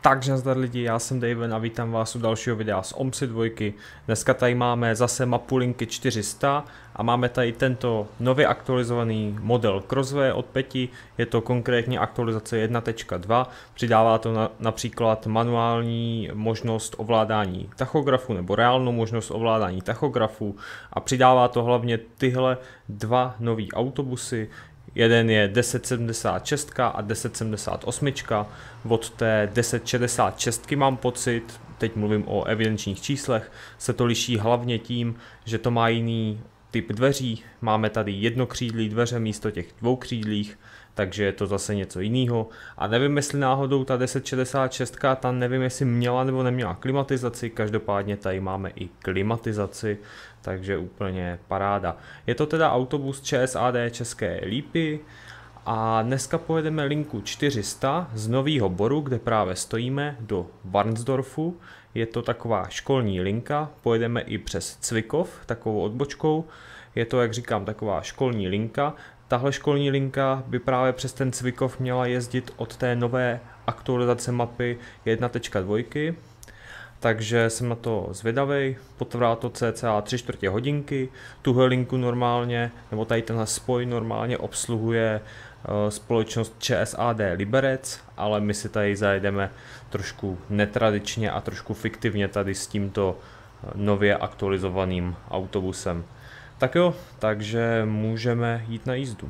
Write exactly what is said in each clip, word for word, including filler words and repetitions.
Takže nazdar lidi, já jsem Daven a vítám vás u dalšího videa z OMSI dva. Dneska tady máme zase mapu linky čtyři sta a máme tady tento nově aktualizovaný model Crossway od Peti. Je to konkrétně aktualizace jedna tečka dva, přidává to na, například manuální možnost ovládání tachografu nebo reálnou možnost ovládání tachografu a přidává to hlavně tyhle dva nový autobusy. Jeden je deset sedmdesát šest a deset sedmdesát osm. Od té deset šedesát šest mám pocit, teď mluvím o evidenčních číslech, se to liší hlavně tím, že to má jiný typ dveří. Máme tady jednokřídlí dveře místo těch dvoukřídlých, takže je to zase něco jiného. A nevím, jestli náhodou ta deset šedesát šest, ta nevím, jestli měla nebo neměla klimatizaci, každopádně tady máme i klimatizaci, takže úplně paráda. Je to teda autobus ČSAD České Lípy a dneska pojedeme linku čtyři sta z Nového Boru, kde právě stojíme, do Varnsdorfu. Je to taková školní linka, pojedeme i přes Cvikov, takovou odbočkou. Je to, jak říkám, taková školní linka. Tahle školní linka by právě přes ten Cvikov měla jezdit od té nové aktualizace mapy jedna tečka dva. Takže jsem na to zvědavej, potrvá to cca tři čtvrtě hodinky. Tuhle linku normálně, nebo tady tenhle spoj normálně obsluhuje uh, společnost ČSAD Liberec, ale my si tady zajedeme trošku netradičně a trošku fiktivně tady s tímto nově aktualizovaným autobusem. Tak jo, takže můžeme jít na jízdu.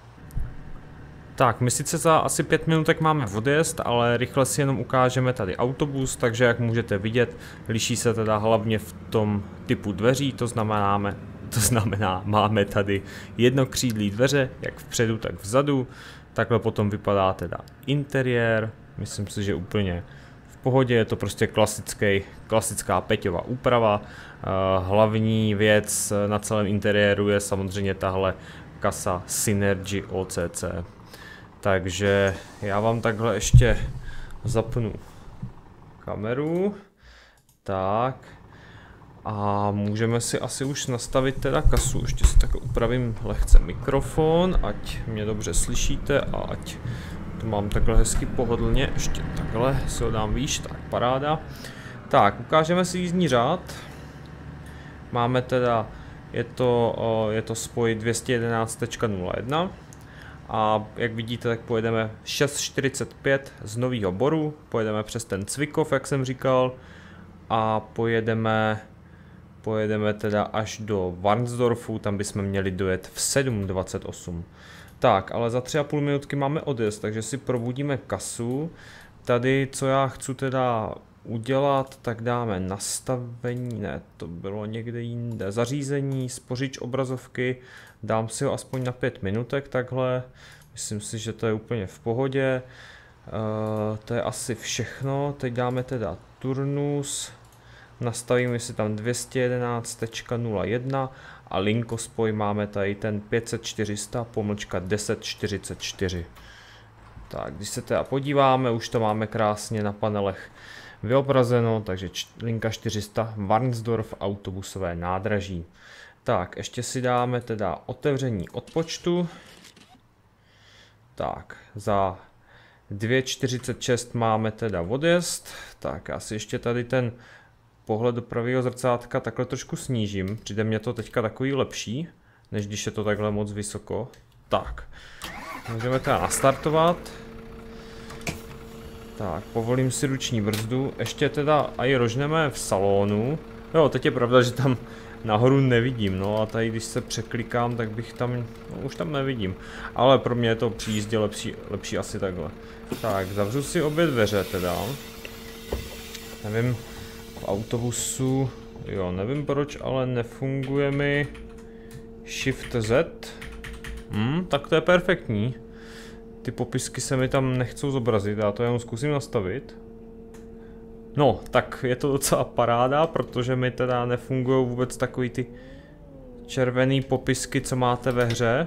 Tak, my sice za asi pět minutek máme odjezd, ale rychle si jenom ukážeme tady autobus, takže jak můžete vidět, liší se teda hlavně v tom typu dveří, to znamená, to znamená máme tady jednokřídlí dveře, jak vpředu, tak vzadu. Takhle potom vypadá teda interiér, myslím si, že úplně v pohodě, je to prostě klasický, klasická Peťova úprava. Hlavní věc na celém interiéru je samozřejmě tahle kasa Synergy O C C. Takže já vám takhle ještě zapnu kameru. Tak. A můžeme si asi už nastavit teda kasu. Ještě si takhle upravím lehce mikrofon, ať mě dobře slyšíte a ať to mám takhle hezky pohodlně. Ještě takhle si ho dám výš, tak paráda. Tak, ukážeme si jízdní řád. Máme teda, je to, je to spoj dvě stě jedenáct tečka nula jedna. A jak vidíte, tak pojedeme šest čtyřicet pět z Nového Boru, pojedeme přes ten Cvikov, jak jsem říkal, a pojedeme, pojedeme teda až do Varnsdorfu, tam bychom měli dojet v sedm dvacet osm. Tak, ale za tři a půl minutky máme odjezd, takže si probudíme kasu. Tady, co já chci teda udělat, tak dáme nastavení, ne, to bylo někde jinde, zařízení, spořič obrazovky, dám si ho aspoň na pět minutek takhle, myslím si, že to je úplně v pohodě, uh, to je asi všechno. Teď dáme teda turnus, nastavíme si tam dvě stě jedenáct tečka nula jedna a linkospoj máme tady ten pět set čtyři sta pomlčka deset čtyřicet čtyři. Tak, když se teda podíváme, už to máme krásně na panelech vyobrazeno, takže linka čtyři sta Varnsdorf autobusové nádraží. Tak, ještě si dáme teda otevření odpočtu. Tak, za dvě čtyřicet šest máme teda odjezd. Tak, já si ještě tady ten pohled do pravého zrcátka takhle trošku snížím. Přijde mně to teďka takový lepší, než když je to takhle moc vysoko. Tak, můžeme teda nastartovat. Tak, povolím si ruční brzdu, ještě teda i rožneme v salonu. Jo, teď je pravda, že tam nahoru nevidím, no a tady když se překlikám, tak bych tam, no už tam nevidím. Ale pro mě je to při jízdě lepší, lepší asi takhle. Tak, zavřu si obě dveře teda. Nevím, v autobusu, jo, nevím proč, ale nefunguje mi Shift Z. Hm, tak to je perfektní. Ty popisky se mi tam nechcou zobrazit, já to jenom zkusím nastavit. No, tak je to docela paráda, protože mi teda nefungují vůbec takový ty červený popisky, co máte ve hře.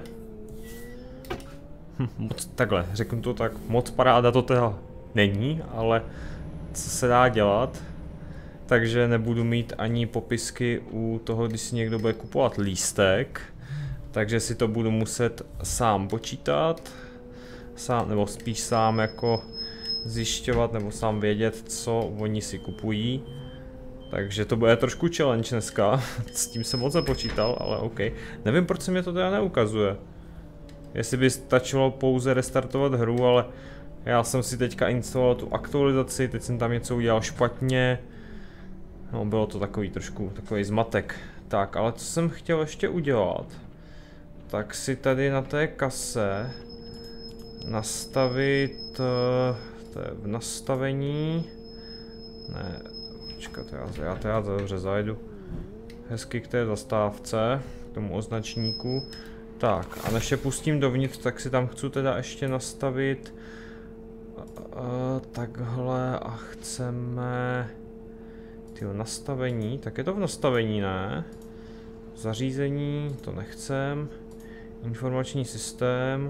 Hm, moc, takhle, řeknu to tak, moc paráda to teda není, ale co se dá dělat. Takže nebudu mít ani popisky u toho, když si někdo bude kupovat lístek. Takže si to budu muset sám počítat. Sám, nebo spíš sám jako zjišťovat nebo sám vědět, co oni si kupují. Takže to bude trošku challenge dneska, s tím jsem moc nepočítal, ale OK. Nevím, proč se mě to teda neukazuje. Jestli by stačilo pouze restartovat hru, ale já jsem si teďka instaloval tu aktualizaci, teď jsem tam něco udělal špatně. No, bylo to takový trošku, takový zmatek. Tak, ale co jsem chtěl ještě udělat, tak si tady na té kase nastavit, to je v nastavení, ne, počkat, já, já to já dobře zajdu hezky k té zastávce, k tomu označníku. Tak, a než je pustím dovnitř, tak si tam chci teda ještě nastavit uh, takhle a chceme tyho nastavení, tak je to v nastavení, ne? Zařízení, to nechcem. Informační systém.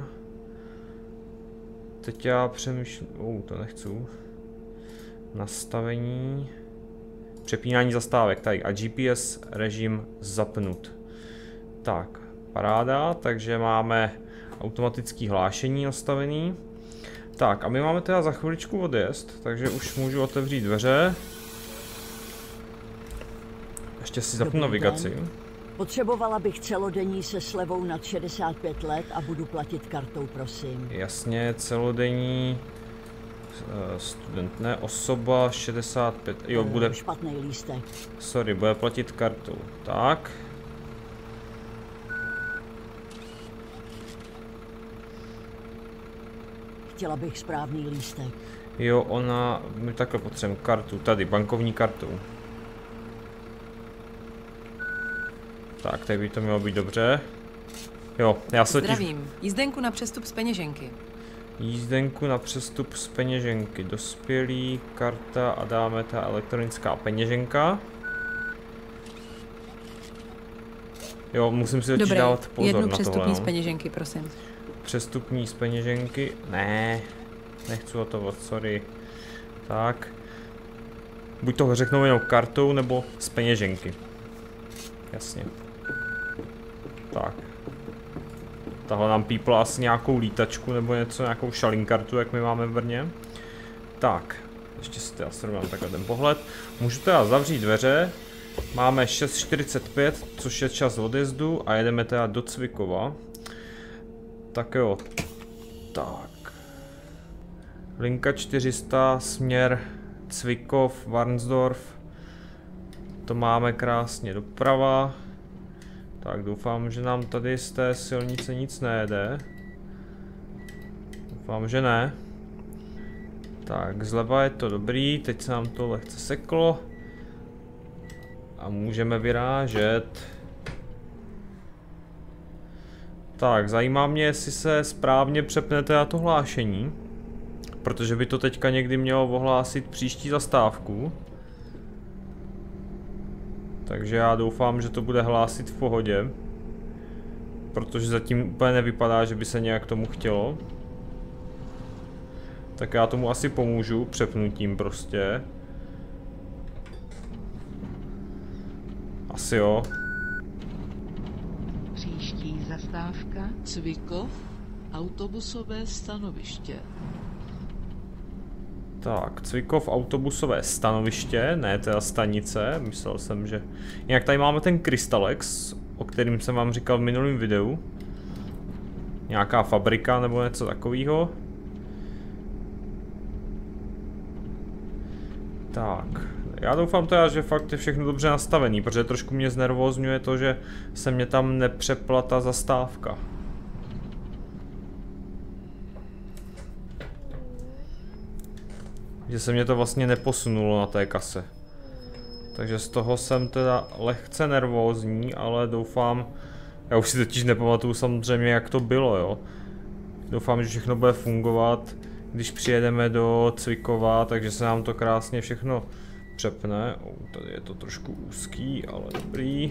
Teď já přemýšlím, oh, to nechci. Nastavení. Přepínání zastávek, tady a G P S režim zapnut. Tak, paráda, takže máme automatický hlášení nastavený. Tak a my máme teda za chviličku odjezd, takže už můžu otevřít dveře. Ještě si zapnu navigaci. Den. Potřebovala bych celodenní se slevou nad šedesát pět let a budu platit kartou, prosím. Jasně, celodenní student, ne, osoba šedesát pět, jo, bude... Špatný lístek. Sorry, bude platit kartou. Tak. Chtěla bych správný lístek. Jo, ona, my takhle potřebujeme kartu, tady, bankovní kartu. Tak, tady by to mělo být dobře. Jo, já se Zdravím, totiž... jízdenku na přestup z peněženky. Jízdenku na přestup z peněženky. Dospělý, karta a dáme ta elektronická peněženka. Jo, musím si totiž dávat pozor jednu na přestupní tohle, no. z peněženky, prosím. Přestupní z peněženky, ne, nechci hotovat, sorry. Tak. Buď to řeknou jenom kartou, nebo z peněženky. Jasně. Tak. Tahle nám pípla asi nějakou lítačku nebo něco, nějakou šalinkartu, jak my máme v Brně. Tak, ještě si teda srovnám takhle ten pohled. Můžu teda zavřít dveře. Máme šest čtyřicet pět, což je čas odjezdu a jedeme teda do Cvikova. Tak jo. Tak. Linka čtyři sta, směr Cvikov, Varnsdorf. To máme krásně doprava. Tak doufám, že nám tady z té silnice nic nejede. Doufám, že ne. Tak, zleva je to dobrý, teď se nám to lehce seklo. A můžeme vyrážet. Tak, zajímá mě, jestli se správně přepnete na to hlášení. Protože by to teďka někdy mělo ohlásit příští zastávku. Takže já doufám, že to bude hlásit v pohodě. Protože zatím úplně nevypadá, že by se nějak tomu chtělo. Tak já tomu asi pomůžu přepnutím prostě. Asi jo. Příští zastávka Cvikov, autobusové stanoviště. Tak, Cvikov autobusové stanoviště, ne teda stanice, myslel jsem, že... Jinak tady máme ten Crystalex, o kterým jsem vám říkal v minulém videu. Nějaká fabrika nebo něco takového. Tak, já doufám teda, že fakt je všechno dobře nastavený, protože trošku mě znervózňuje to, že se mě tam nepřepla ta zastávka. Že se mě to vlastně neposunulo na té kase. Takže z toho jsem teda lehce nervózní, ale doufám, já už si totiž nepamatuju samozřejmě, jak to bylo, jo. Doufám, že všechno bude fungovat, když přijedeme do Cvikova, takže se nám to krásně všechno přepne. O, tady je to trošku úzký, ale dobrý.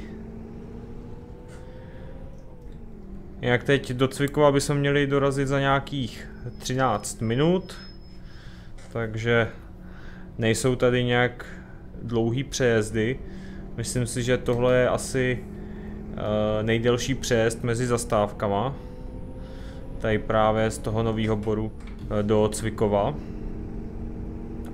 Jinak teď do Cvikova bychom měli dorazit za nějakých třináct minut. Takže nejsou tady nějak dlouhý přejezdy. Myslím si, že tohle je asi uh, nejdelší přejezd mezi zastávkama. Tady právě z toho nového bodu uh, do Cvikova.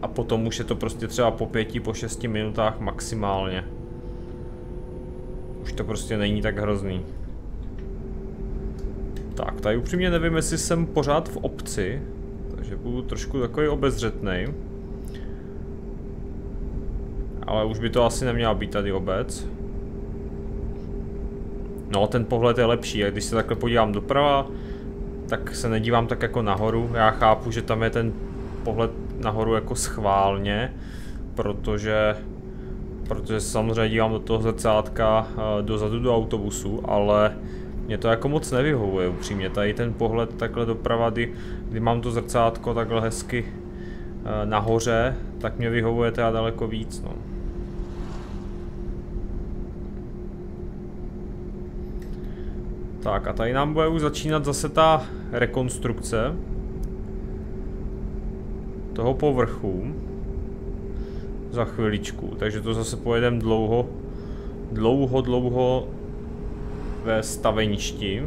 a potom už je to prostě třeba po pěti, po šesti minutách maximálně. Už to prostě není tak hrozný. Tak, tady upřímně nevím, jestli jsem pořád v obci, takže budu trošku takový obezřetnej. Ale už by to asi neměla být tady obec. No, ten pohled je lepší, a když se takhle podívám doprava, tak se nedívám tak jako nahoru. Já chápu, že tam je ten pohled nahoru jako schválně, protože, protože se samozřejmě dívám do toho zrcátka dozadu do autobusu, ale mě to jako moc nevyhovuje upřímně. Tady ten pohled takhle doprava, kdy, kdy mám to zrcátko takhle hezky nahoře, tak mě vyhovuje teda daleko víc, no. Tak a tady nám bude už začínat zase ta rekonstrukce toho povrchu za chviličku, takže to zase pojedeme dlouho, dlouho, dlouho ve staveništi.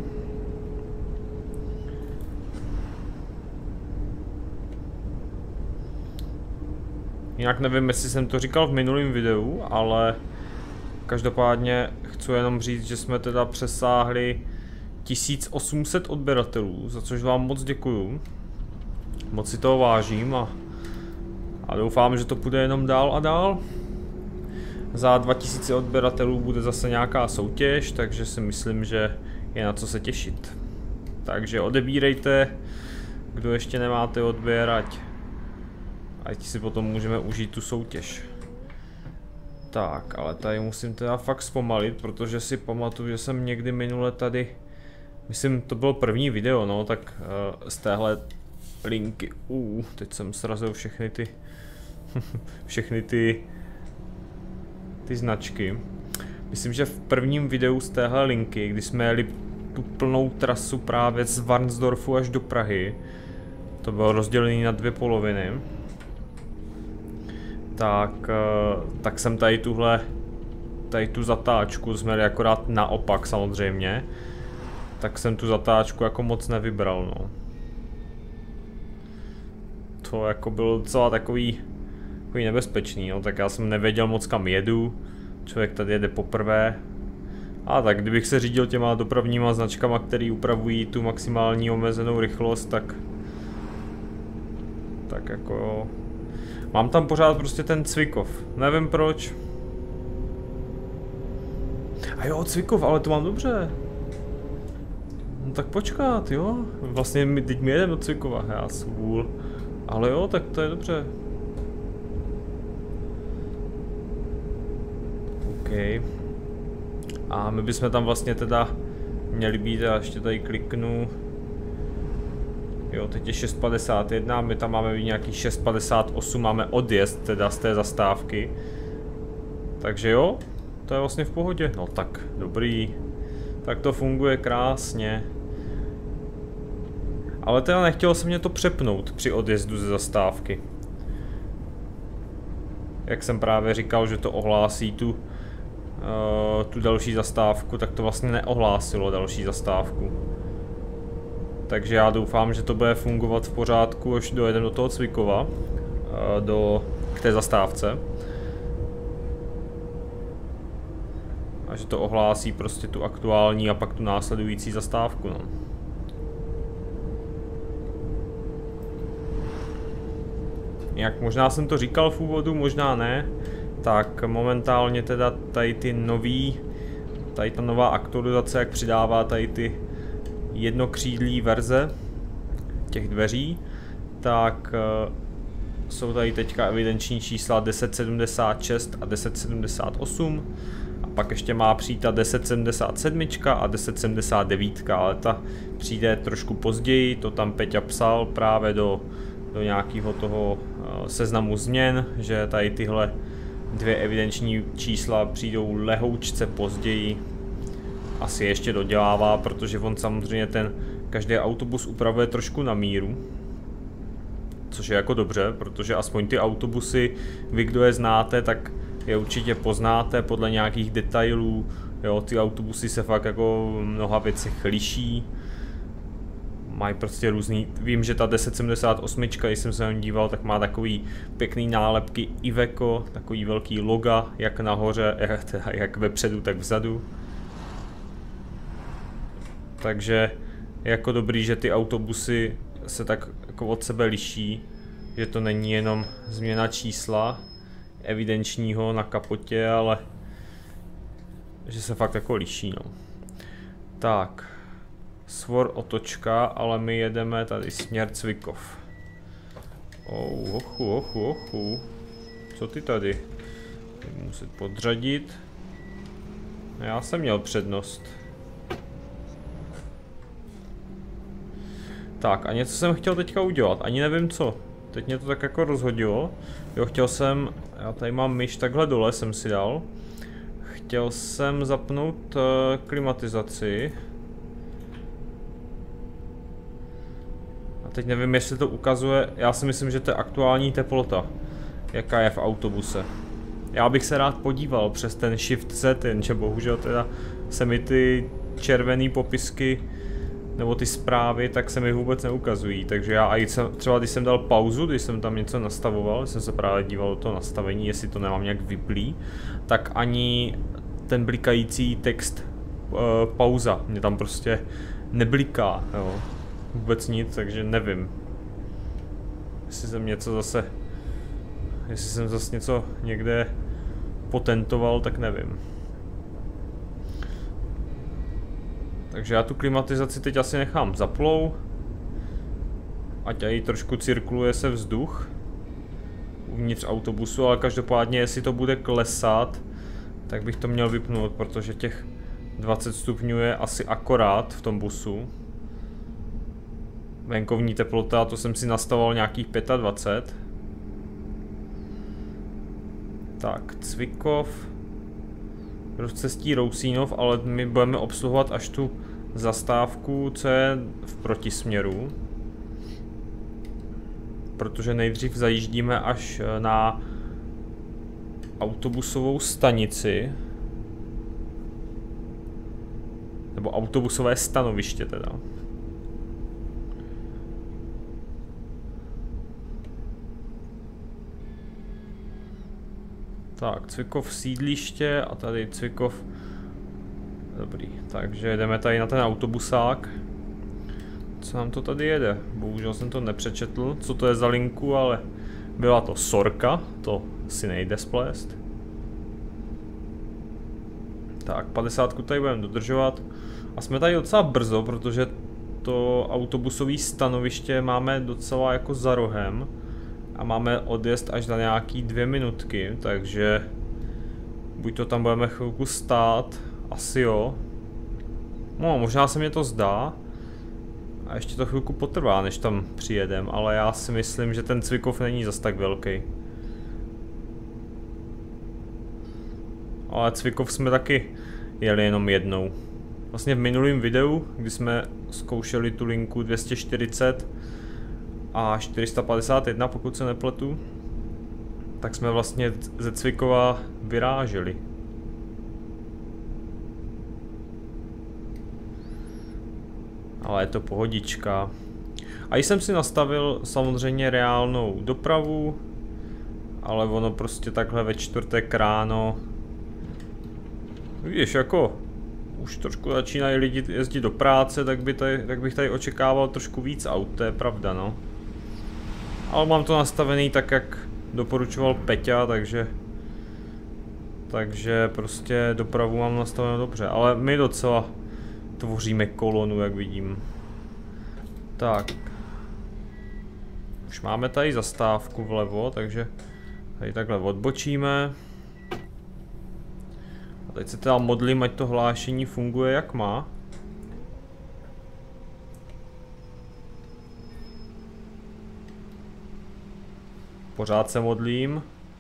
Jinak nevím, jestli jsem to říkal v minulém videu, ale každopádně chci jenom říct, že jsme teda přesáhli tisíc osm set odběratelů, za což vám moc děkuju. Moc si toho vážím a, a doufám, že to půjde jenom dál a dál. Za dva tisíce odběratelů bude zase nějaká soutěž, takže si myslím, že je na co se těšit. Takže odebírejte, kdo ještě nemáte odběr, ať, ať si potom můžeme užít tu soutěž. Tak, ale tady musím teda fakt zpomalit, protože si pamatuju, že jsem někdy minule tady, myslím, to bylo první video, no, tak uh, z téhle linky, uh, teď jsem srazil všechny ty, všechny ty, ty značky. Myslím, že v prvním videu z téhle linky, kdy jsme jeli tu plnou trasu právě z Varnsdorfu až do Prahy, to bylo rozdělené na dvě poloviny, tak, tak jsem tady tuhle, tady tu zatáčku, jsme jeli akorát naopak samozřejmě, tak jsem tu zatáčku jako moc nevybral, no. To jako bylo docela takový, takový nebezpečný, no, tak já jsem nevěděl moc kam jedu, člověk tady jede poprvé. A tak kdybych se řídil těma dopravníma značkama, které upravují tu maximální omezenou rychlost, tak tak jako jo. Mám tam pořád prostě ten Cvikov, nevím proč. A jo, Cvikov, ale to mám dobře. No tak počkat, jo. Vlastně my, teď mi jedem do Cvikova, já svůl. Ale jo, tak to je dobře. OK. A my bychom tam vlastně teda měli být, já ještě tady kliknu. Jo, teď je šest padesát jedna, my tam máme nějaký šest padesát osm, máme odjezd teda z té zastávky. Takže jo, to je vlastně v pohodě. No tak, dobrý. Tak to funguje krásně. Ale teda nechtělo se mě to přepnout při odjezdu ze zastávky. Jak jsem právě říkal, že to ohlásí tu, uh, tu další zastávku, tak to vlastně neohlásilo další zastávku. Takže já doufám, že to bude fungovat v pořádku, až dojedeme do toho Cvikova, uh, do, k té zastávce. A že to ohlásí prostě tu aktuální a pak tu následující zastávku, no. Jak možná jsem to říkal v úvodu, možná ne, tak momentálně teda tady ty nový, tady ta nová aktualizace, jak přidává tady ty jednokřídlí verze těch dveří, tak uh, jsou tady teďka evidenční čísla deset sedmdesát šest a deset sedmdesát osm a pak ještě má přijít ta deset sedmdesát sedm a deset sedmdesát devět, ale ta přijde trošku později, to tam Peťa psal právě do, do nějakého toho uh, seznamu změn, že tady tyhle dvě evidenční čísla přijdou lehoučce později. Asi ještě dodělává, protože on samozřejmě ten každý autobus upravuje trošku na míru. Což je jako dobře, protože aspoň ty autobusy, vy kdo je znáte, tak je určitě poznáte podle nějakých detailů. Jo, ty autobusy se fakt jako v mnoha věcech liší. mají prostě různý, vím, že ta deset sedmdesát osm, když jsem se na ní díval, tak má takový pěkný nálepky Iveco, takový velký loga, jak nahoře, jak, teda, jak vepředu, tak vzadu. Takže jako dobrý, že ty autobusy se tak jako od sebe liší, že to není jenom změna čísla evidenčního na kapotě, ale že se fakt jako liší, no. Tak, Svor otočka, ale my jedeme tady směr Cvikov. Oh, ochu, ochu, ochu. Co ty tady? Budu muset podřadit. Já jsem měl přednost. Tak a něco jsem chtěl teďka udělat, ani nevím co. Teď mě to tak jako rozhodilo. Jo, chtěl jsem, já tady mám myš takhle dole, jsem si dal. Chtěl jsem zapnout uh, klimatizaci. A teď nevím, jestli to ukazuje, já si myslím, že to je aktuální teplota. Jaká je v autobuse. Já bych se rád podíval přes ten Shift Z, jenže bohužel teda se mi ty červené popisky nebo ty zprávy, tak se mi vůbec neukazují, takže já i třeba když jsem dal pauzu, když jsem tam něco nastavoval, jsem se právě díval do toho nastavení, jestli to nemám nějak vyplý, tak ani ten blikající text uh, pauza mě tam prostě nebliká, jo. Vůbec nic, takže nevím. Jestli jsem něco zase, jestli jsem zase něco někde potentoval, tak nevím. Takže já tu klimatizaci teď asi nechám zaplou. Ať tady trošku cirkuluje se vzduch uvnitř autobusu, ale každopádně jestli to bude klesat, tak bych to měl vypnout, protože těch dvacet stupňů je asi akorát v tom busu. Venkovní teplota, to jsem si nastavoval nějakých dvacet pět. Tak, Cvikov. Rozcestí Rousínov, ale my budeme obsluhovat až tu zastávku, co je v protisměru. Protože nejdřív zajíždíme až na autobusovou stanici. Nebo autobusové stanoviště teda. Tak, Cvikov sídliště a tady Cvikov. Dobrý, takže jdeme tady na ten autobusák. Co nám to tady jede? Bohužel jsem to nepřečetl, co to je za linku, ale byla to Sorka, to si nejde splést. Tak, padesátku tady budeme dodržovat. A jsme tady docela brzo, protože to autobusové stanoviště máme docela jako za rohem. A máme odjezd až za nějaký dvě minutky, takže buď to tam budeme chvilku stát, asi jo. No, možná se mě to zdá. A ještě to chvilku potrvá, než tam přijedem, ale já si myslím, že ten Cvikov není zas tak velký. Ale Cvikov jsme taky jeli jenom jednou. Vlastně v minulém videu, kdy jsme zkoušeli tu linku dvě stě čtyřicet a čtyři sta padesát jedna, pokud se nepletu, tak jsme vlastně ze Cvikova vyráželi. Ale je to pohodička. A jsem si nastavil samozřejmě reálnou dopravu, ale ono prostě takhle ve čtvrtek ráno, víš, jako už trošku začínají lidi jezdit do práce, tak, by tady, tak bych tady očekával trošku víc aut, to je pravda, no. Ale mám to nastavený tak, jak doporučoval Peťa, takže takže prostě dopravu mám nastavenou dobře, ale my docela tvoříme kolonu, jak vidím. Tak. Už máme tady zastávku vlevo, takže tady takhle odbočíme. A teď se teda modlím, ať to hlášení funguje jak má. Pořád se modlím.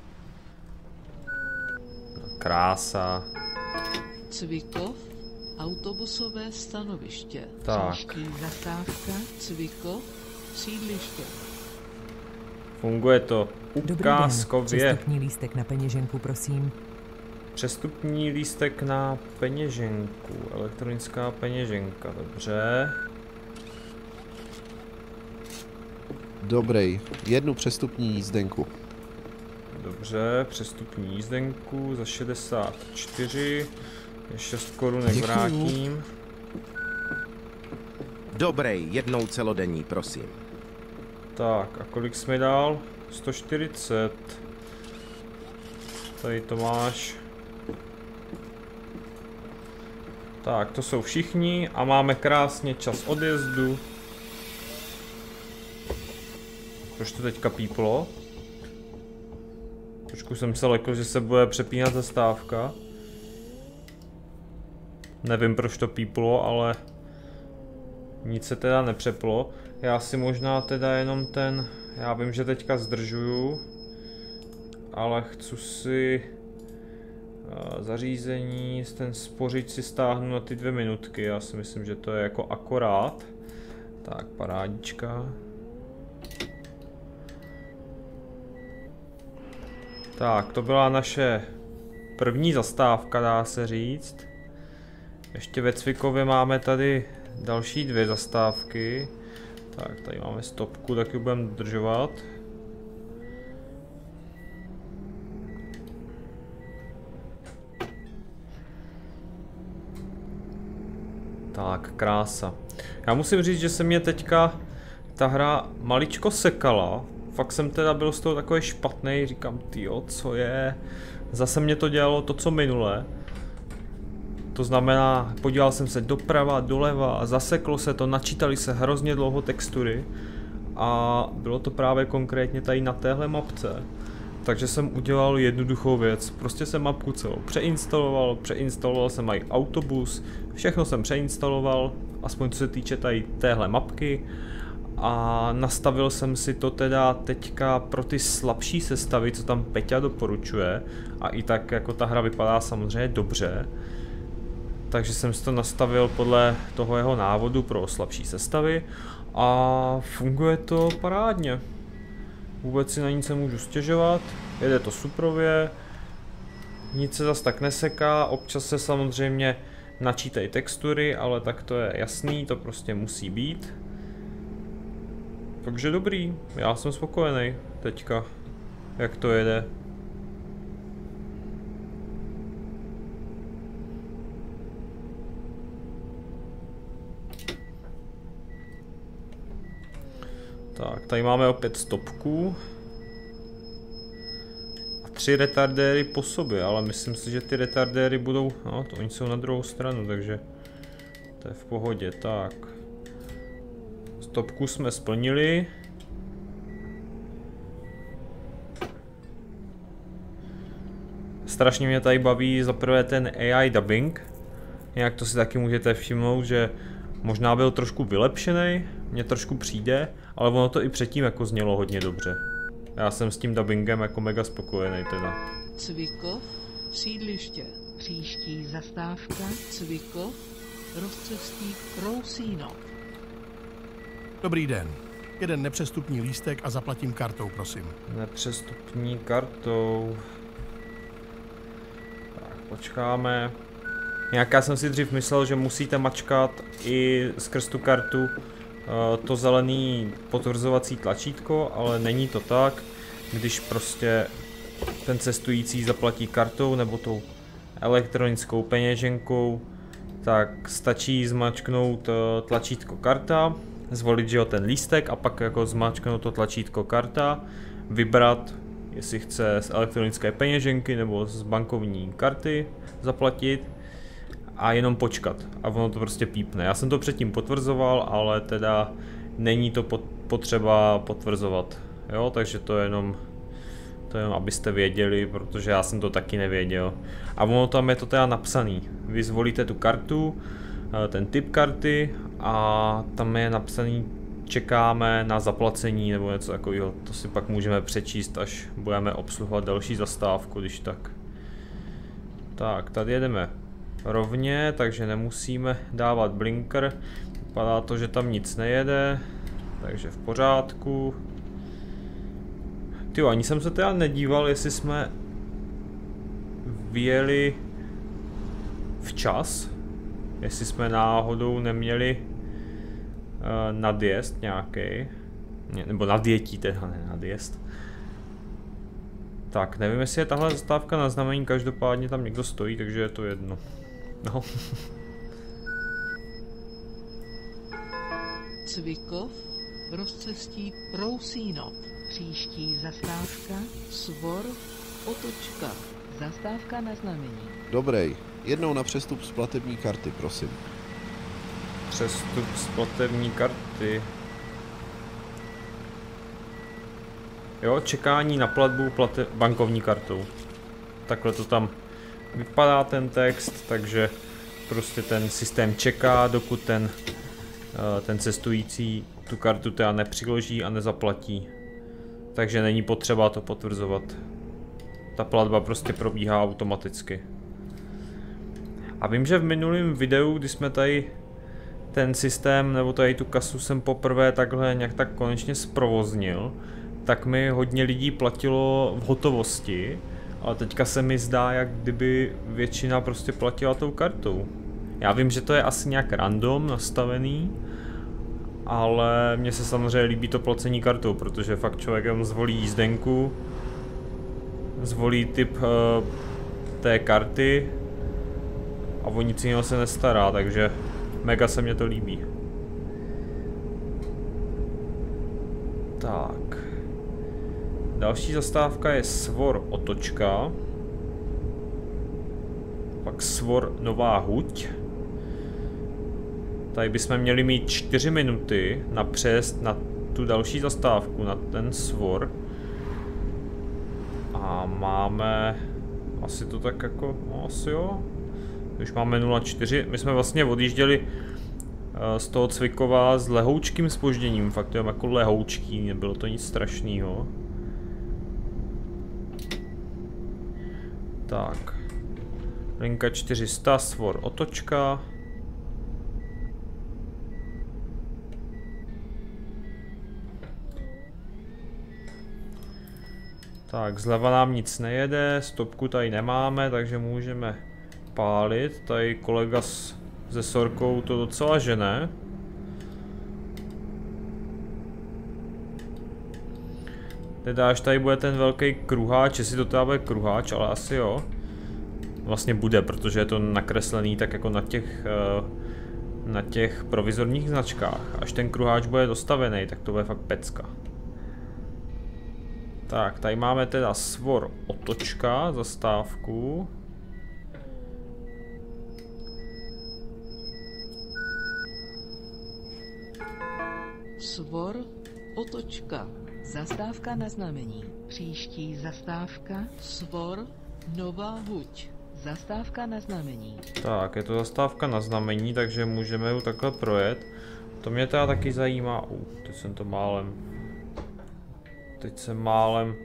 Krása. Cvikov, autobusové stanoviště. Tak. Příští zastávka Cvikov, sídliště. Funguje to ukázkově. Přestupní lístek na peněženku, prosím. Přestupní lístek na peněženku. Elektronická peněženka, dobře. Dobrý, jednu přestupní jízdenku. Dobře, přestupní jízdenku za šedesát čtyři. šest korunek Děkuju. vrátím. Dobrý, jednou celodenní, prosím. Tak, a kolik jsme dál? sto čtyřicet. Tady to máš. Tak, to jsou všichni a máme krásně čas odjezdu. Proč to teďka píplo? Trošku jsem se lekl, že se bude přepínat zastávka. Nevím, proč to píplo, ale nic se teda nepřeplo. Já si možná teda jenom ten, já vím, že teďka zdržuju, ale chci si uh, zařízení, ten spořič si stáhnu na ty dvě minutky, já si myslím, že to je jako akorát. Tak, parádička. Tak, to byla naše první zastávka, dá se říct. Ještě ve Cvikově máme tady další dvě zastávky. Tak, tady máme stopku, tak ji budeme dodržovat. Tak, krása. Já musím říct, že se mě teďka ta hra maličko sekala. Fakt jsem teda byl z toho takový špatný, říkám, tyjo, co je? Zase mě to dělalo to, co minule. To znamená, podíval jsem se doprava, doleva a zaseklo se to, načítali se hrozně dlouho textury. A bylo to právě konkrétně tady na téhle mapce. Takže jsem udělal jednoduchou věc, prostě jsem mapku celou přeinstaloval, přeinstaloval jsem i autobus, všechno jsem přeinstaloval, aspoň co se týče tady téhle mapky. A nastavil jsem si to teda teďka pro ty slabší sestavy, co tam Peťa doporučuje. A i tak jako ta hra vypadá samozřejmě dobře. Takže jsem si to nastavil podle toho jeho návodu pro slabší sestavy. A funguje to parádně. Vůbec si na nic nemůžu stěžovat. Jede to suprově. Nic se zas tak neseká. Občas se samozřejmě načítají textury, ale tak to je jasný, to prostě musí být. Takže dobrý, já jsem spokojený teďka, jak to jede. Tak, tady máme opět stopku. A tři retardéry po sobě, ale myslím si, že ty retardéry budou, no to oni jsou na druhou stranu, takže to je v pohodě, tak. Stopku jsme splnili. Strašně mě tady baví za prvé ten A I dubbing. Nějak to si taky můžete všimnout, že možná byl trošku vylepšený, mně trošku přijde, ale ono to i předtím jako znělo hodně dobře. Já jsem s tím dubbingem jako mega spokojený teda. Cvikov, sídliště. Příští zastávka Cvikov, rozcestník Rousínov. Dobrý den. Jeden nepřestupní lístek a zaplatím kartou, prosím. Nepřestupní kartou. Tak, počkáme. Nějak já jsem si dřív myslel, že musíte mačkat i skrz tu kartu uh, to zelený potvrzovací tlačítko, ale není to tak. Když prostě ten cestující zaplatí kartou nebo tou elektronickou peněženkou, tak stačí zmačknout uh, tlačítko karta, zvolit, že jo, ten lístek a pak jako zmačknout to tlačítko karta, vybrat, jestli chce z elektronické peněženky nebo z bankovní karty zaplatit a jenom počkat a ono to prostě pípne. Já jsem to předtím potvrzoval, ale teda není to potřeba potvrzovat, jo, takže to je jenom, to je jenom abyste věděli, protože já jsem to taky nevěděl. A ono tam je to teda napsaný, vy zvolíte tu kartu, ten typ karty a tam je napsaný čekáme na zaplacení nebo něco takového. To si pak můžeme přečíst, až budeme obsluhovat další zastávku, když tak. Tak, tady jedeme rovně, takže nemusíme dávat blinker. Vypadá to, že tam nic nejede, takže v pořádku. Tyjo, ani jsem se teda nedíval, jestli jsme vyjeli včas. Jestli jsme náhodou neměli uh, nadjezd nějaký. Nebo nadjetí teda, ne nadjezd. Tak, nevím, jestli je tahle zastávka na znamení, každopádně tam někdo stojí, takže je to jedno. No. Cvikov, rozcestí Rousínov. Příští zastávka Svor, otočka. Zastávka na znamení. Dobrý. Jednou na přestup z platební karty, prosím. Přestup z platební karty. Jo, čekání na platbu plate bankovní kartou. Takhle to tam vypadá ten text, takže prostě ten systém čeká, dokud ten, ten cestující tu kartu teda nepřiloží a nezaplatí. Takže není potřeba to potvrzovat. Ta platba prostě probíhá automaticky. A vím, že v minulém videu, kdy jsme tady ten systém, nebo tady tu kasu jsem poprvé takhle nějak tak konečně zprovoznil, tak mi hodně lidí platilo v hotovosti, ale teďka se mi zdá, jak kdyby většina prostě platila tou kartou. Já vím, že to je asi nějak random nastavený, ale mně se samozřejmě líbí to placení kartou, protože fakt člověk jenom zvolí jízdenku, zvolí typ uh, té karty a o nic jiného se nestará, takže mega se mně to líbí. Tak. Další zastávka je Svor otočka. Pak Svor Nová Huť. Tady bychom měli mít čtyři minuty na přejezd na tu další zastávku, na ten Svor. A máme asi to tak jako, no asi jo. Už máme nula čtyři, my jsme vlastně odjížděli z toho Cvikova s lehoučkým zpožděním, fakt to je jako lehoučký, nebylo to nic strašného. Tak, linka čtyři sta, Svor otočka. Tak, zleva nám nic nejede, stopku tady nemáme, takže můžeme pálit. Tady kolega s, se Sorkou to docela žene. Teda až tady bude ten velký kruháč, jestli to teda bude kruháč, ale asi jo. Vlastně bude, protože je to nakreslený tak jako na těch, na těch provizorních značkách. Až ten kruháč bude dostavený, tak to bude fakt pecka. Tak, tady máme teda Svor otočka, zastávku. Svor otočka. Zastávka na znamení. Příští zastávka Svor Nová Huť. Zastávka na znamení. Tak, je to zastávka na znamení, takže můžeme ju takhle projet. To mě teda taky zajímá. Uh, teď jsem to málem. Teď jsem málem.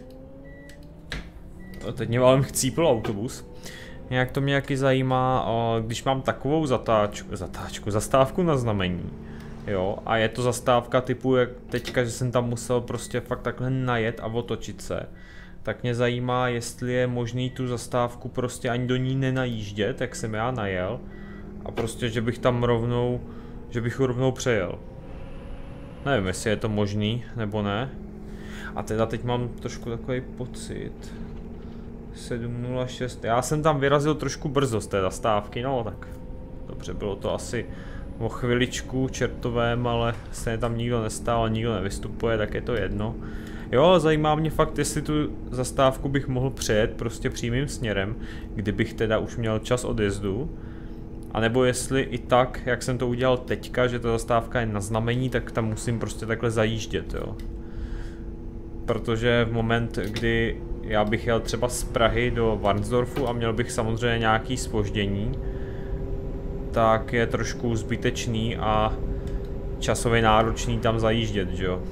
Teď mě málem chcípl autobus. Nějak to mě taky zajímá, když mám takovou zatáčku, zatáčku, zastávku na znamení. Jo, a je to zastávka typu, jak teďka, že jsem tam musel prostě fakt takhle najet a otočit se. Tak mě zajímá, jestli je možný tu zastávku prostě ani do ní nenajíždět, jak jsem já najel. A prostě, že bych tam rovnou, že bych rovnou přejel. Nevím, jestli je to možný, nebo ne. A teda teď mám trošku takový pocit. sedm nula šest, já jsem tam vyrazil trošku brzo z té zastávky, no tak. Dobře, bylo to asi o chviličku čertovém, ale se tam nikdo nestál, nikdo nevystupuje, tak je to jedno. Jo, zajímá mě fakt, jestli tu zastávku bych mohl přejet prostě přímým směrem, kdybych teda už měl čas odjezdu. A nebo jestli i tak, jak jsem to udělal teďka, že ta zastávka je na znamení, tak tam musím prostě takhle zajíždět, jo. Protože v moment, kdy já bych jel třeba z Prahy do Varnsdorfu a měl bych samozřejmě nějaký zpoždění, tak je trošku zbytečný a časově náročný tam zajíždět, že jo.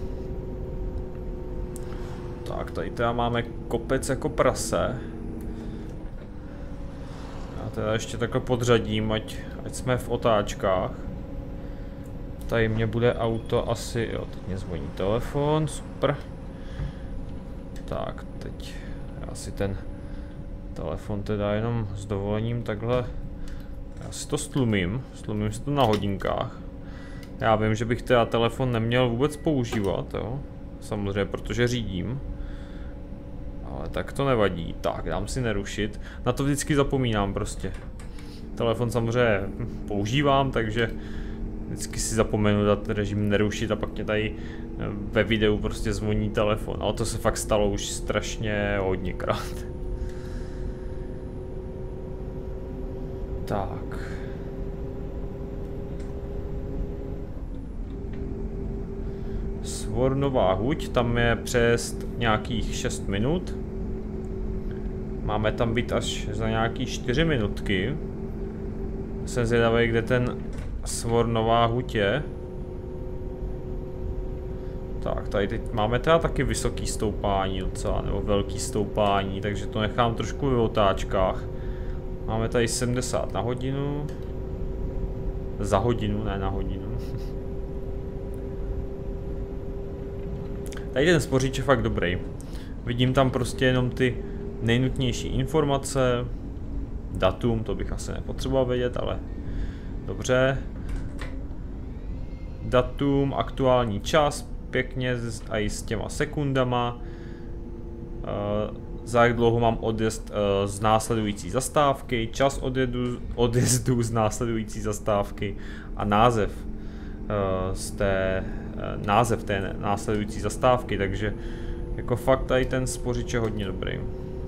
Tak, tady teda máme kopec jako prase. Já teda ještě takhle podřadím, ať, ať jsme v otáčkách. Tady mě bude auto asi, jo, teď mě zvoní telefon, super. Tak, teď já si ten telefon teda jenom s dovolením takhle, já si to stlumím, stlumím si to na hodinkách. Já vím, že bych teda telefon neměl vůbec používat, jo. Samozřejmě, protože řídím. Ale tak to nevadí. Tak, dám si nerušit. Na to vždycky zapomínám prostě. Telefon samozřejmě používám, takže vždycky si zapomenu dát režim nerušit a pak mě tady ve videu prostě zvoní telefon. Ale to se fakt stalo už strašně hodněkrát. Tak. Svor Nová Huť, tam je přes nějakých šest minut. Máme tam být až za nějaký čtyři minutky. Jsem zvědavý, kde ten Svor Nová Huť je. Tak, tady teď máme teda taky vysoký stoupání docela, nebo velký stoupání, takže to nechám trošku v otáčkách. Máme tady sedmdesát na hodinu. Za hodinu, ne na hodinu. Tady ten spoříč je fakt dobrý. Vidím tam prostě jenom ty nejnutnější informace. Datum, to bych asi nepotřeboval vědět, ale dobře. Datum, aktuální čas, pěkně a i s těma sekundama. Za jak dlouho mám odjezd z následující zastávky, čas odjedu, odjezdu z následující zastávky a název z té název té následující zastávky, takže jako fakt tady ten spořič je hodně dobrý.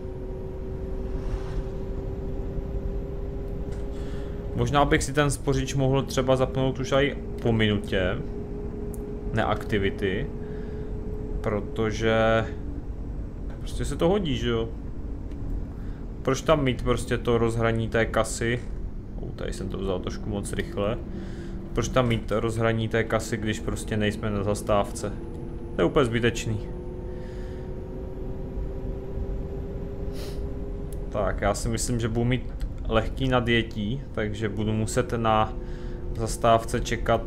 Možná bych si ten spořič mohl třeba zapnout už i po minutě neaktivity, protože prostě se to hodí, že jo? Proč tam mít prostě to rozhraní té kasy? Oh, tady jsem to vzal trošku moc rychle. Proč tam mít rozhraní té kasy, když prostě nejsme na zastávce? To je úplně zbytečný. Tak, já si myslím, že budu mít lehký nadjetí, takže budu muset na zastávce čekat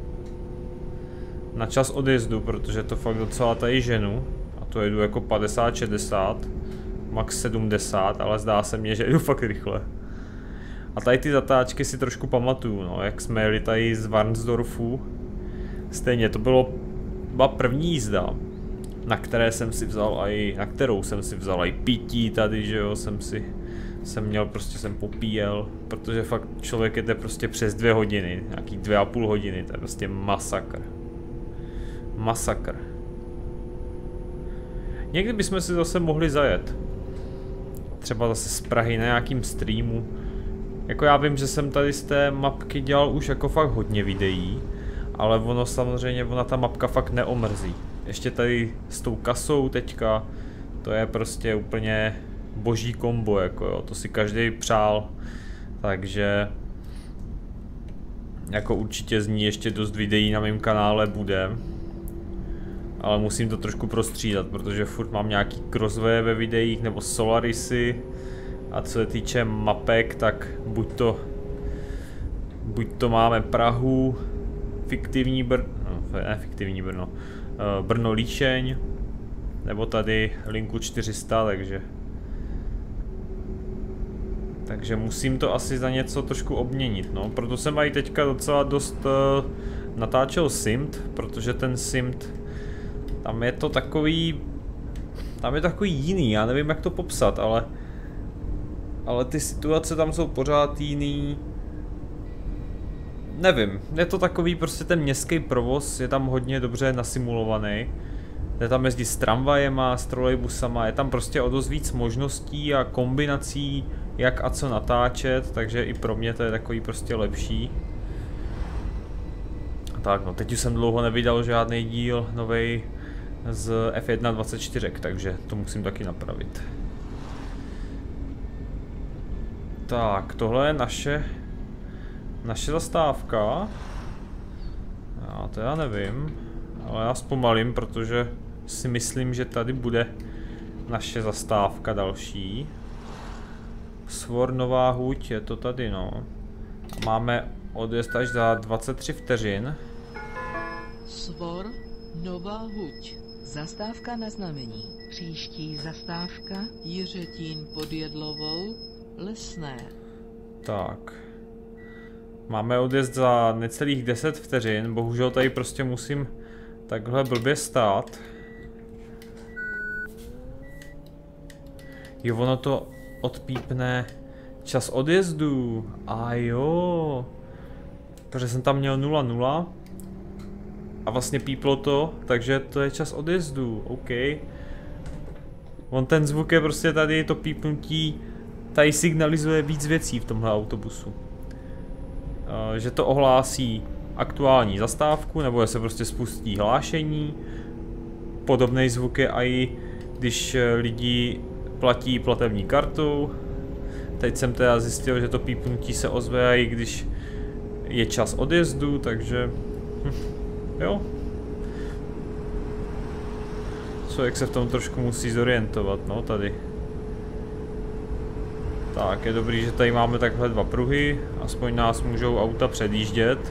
na čas odjezdu, protože to fakt docela tady ženu. A to jedu jako padesát šedesát, max sedmdesát, ale zdá se mně, že jedu fakt rychle. A tady ty zatáčky si trošku pamatuju, no, jak jsme jeli tady z Varnsdorfu. Stejně, to bylo byla první jízda, na které jsem si vzal aj, na kterou jsem si vzal aj pití tady, že jo, jsem si, jsem měl, prostě jsem popíjel, protože fakt člověk jede prostě přes dvě hodiny, nějaký dvě a půl hodiny, to je prostě masakr. Masakr. Někdy bychom si zase mohli zajet. Třeba zase z Prahy na nějakým streamu. Jako já vím, že jsem tady z té mapky dělal už jako fakt hodně videí, ale ono samozřejmě, ona ta mapka fakt neomrzí. Ještě tady s tou kasou teďka, to je prostě úplně boží kombo, jako jo, to si každý přál, takže jako určitě z ní ještě dost videí na mém kanále bude, ale musím to trošku prostřídat, protože furt mám nějaký crossway ve videích nebo Solarisy. A co se týče mapek, tak buď to, buď to máme Prahu, fiktivní Brno, no, ne fiktivní Brno, Brno Líšeň, nebo tady linku čtyři sta, takže takže musím to asi za něco trošku obměnit, no, proto jsem i teďka docela dost uh, natáčel Simt, protože ten Simt, tam je to takový, tam je takový jiný, já nevím jak to popsat, ale Ale ty situace tam jsou pořád jiný. Nevím, je to takový prostě ten městský provoz, je tam hodně dobře nasimulovaný. Je tam jezdí s tramvajema, s trolejbusama, je tam prostě o dost víc možností a kombinací, jak a co natáčet, takže i pro mě to je takový prostě lepší. Tak no, teď už jsem dlouho nevydal žádný díl novej z F jedna dvacet čtyři, takže to musím taky napravit. Tak, tohle je naše naše zastávka. Já to já nevím, ale já zpomalím, protože si myslím, že tady bude naše zastávka další. Svor Nová Huť, je to tady, no. Máme odjezd až za dvacet tři vteřin. Svor Nová Huť. Zastávka na znamení. Příští zastávka Jiřetín pod Jedlovou, Lesné. Tak. Máme odjezd za necelých deset vteřin, bohužel tady prostě musím takhle blbě stát. Jo, ono to odpípne čas odjezdu. A jo. Protože jsem tam měl nula nula. A vlastně píplo to, takže to je čas odjezdu. OK. On ten zvuk je prostě tady, to pípnutí tady signalizuje víc věcí v tomhle autobusu. Uh, že to ohlásí aktuální zastávku, nebo že se prostě spustí hlášení. Podobný zvuk je i když lidi platí platební kartou. Teď jsem teda zjistil, že to pípnutí se ozve i když je čas odjezdu, takže hm, jo. Člověk se v tom trošku musí zorientovat, no tady. Tak, je dobrý, že tady máme takhle dva pruhy, aspoň nás můžou auta předjíždět.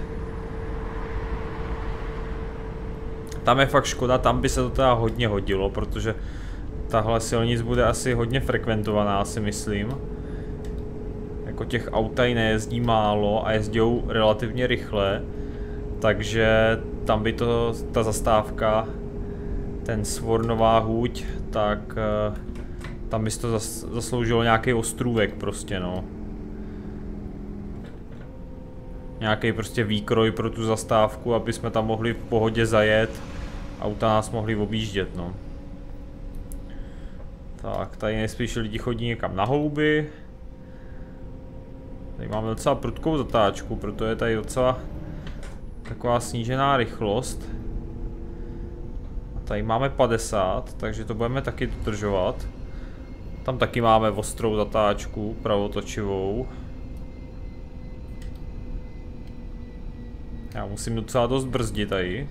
Tam je fakt škoda, tam by se to teda hodně hodilo, protože tahle silnic bude asi hodně frekventovaná, si myslím. Jako těch aut tady nejezdí málo a jezdí relativně rychle, takže tam by to, ta zastávka, ten svor Nová Huť, tak tam by to zas, zasloužilo nějaký ostrůvek prostě, no. Nějaký prostě výkroj pro tu zastávku, aby jsme tam mohli v pohodě zajet. Auta nás mohli objíždět, no. Tak, tady nejspíš lidi chodí někam na houby. Tady máme docela prudkou zatáčku, proto je tady docela taková snížená rychlost. A tady máme padesát, takže to budeme taky dodržovat. Tam taky máme ostrou zatáčku, pravotočivou. Já musím docela dost brzdit tady.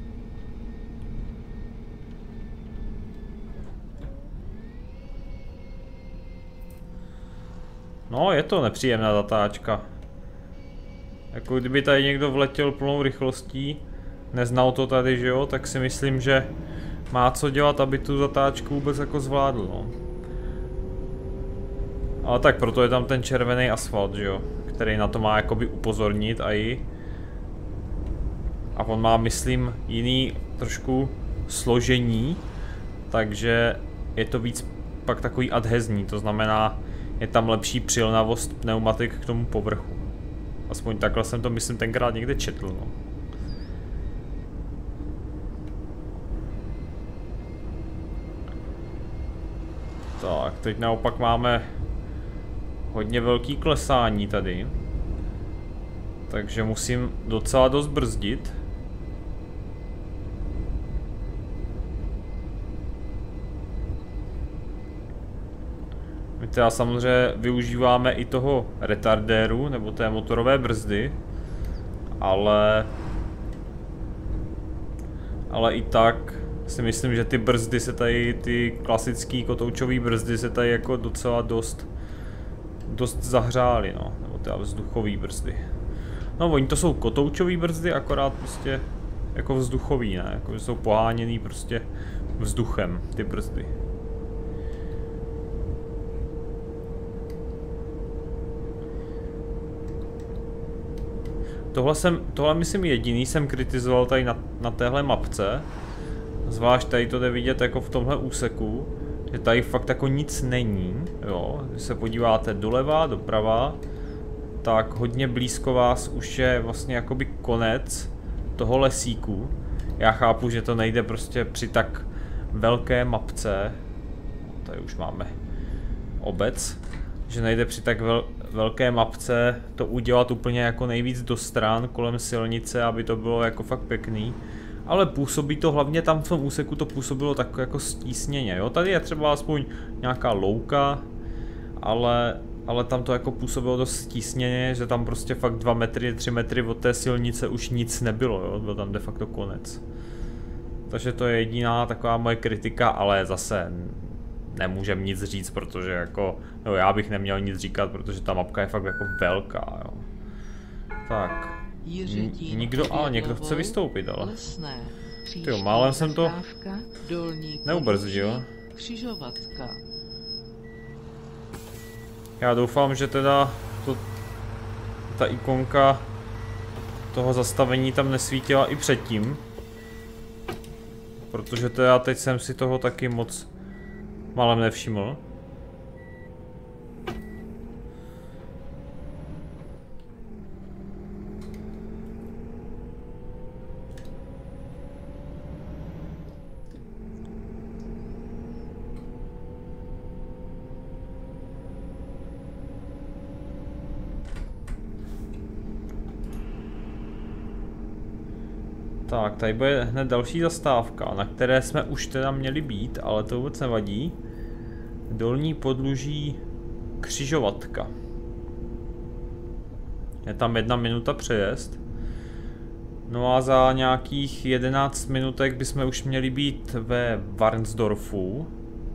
No, je to nepříjemná zatáčka. Jako kdyby tady někdo vletěl plnou rychlostí, neznal to tady, že jo, tak si myslím, že má co dělat, aby tu zatáčku vůbec jako zvládl, no. Ale tak proto je tam ten červený asfalt, že jo, který na to má jakoby upozornit a i. A on má, myslím, jiný trošku složení, takže je to víc pak takový adhezní, to znamená, je tam lepší přilnavost pneumatik k tomu povrchu. Aspoň takhle jsem to, myslím, tenkrát někde četl, no. Tak, teď naopak máme hodně velký klesání tady. Takže musím docela dost brzdit. My teda samozřejmě využíváme i toho retardéru, nebo té motorové brzdy, ale ale i tak si myslím, že ty brzdy se tady, ty klasický kotoučové brzdy se tady jako docela dost dost zahřály, no, nebo teda vzduchové brzdy. No, oni to jsou kotoučové brzdy, akorát prostě jako vzduchový, ne, jako jsou poháněný prostě vzduchem, ty brzdy. Tohle jsem, tohle myslím jediný jsem kritizoval tady na, na téhle mapce. Zvlášť tady to jde vidět jako v tomhle úseku, že tady fakt jako nic není, jo. Když se podíváte doleva, doprava, tak hodně blízko vás už je vlastně jakoby konec toho lesíku. Já chápu, že to nejde prostě při tak velké mapce, tady už máme obec, že nejde při tak vel, velké mapce to udělat úplně jako nejvíc do stran kolem silnice, aby to bylo jako fakt pěkný. Ale působí to hlavně tam v tom úseku, to působilo tak jako stísněně, jo. Tady je třeba aspoň nějaká louka, ale, ale tam to jako působilo dost stísněně, že tam prostě fakt dva metry, tři metry od té silnice už nic nebylo, jo. Byl tam de facto konec. Takže to je jediná taková moje kritika, ale zase nemůžem nic říct, protože jako, no já bych neměl nic říkat, protože ta mapka je fakt jako velká, jo. Tak. Nikdo, ale někdo chce vystoupit, ale. Tyjo, málem jsem to neubrzdil. Já doufám, že teda to, ta ikonka toho zastavení tam nesvítila i předtím. Protože to já teď jsem si toho taky moc málem nevšiml. Tak, tady bude hned další zastávka, na které jsme už teda měli být, ale to vůbec nevadí. Dolní podluží křižovatka. Je tam jedna minuta přejezd. No a za nějakých jedenáct minutek bychom už měli být ve Varnsdorfu.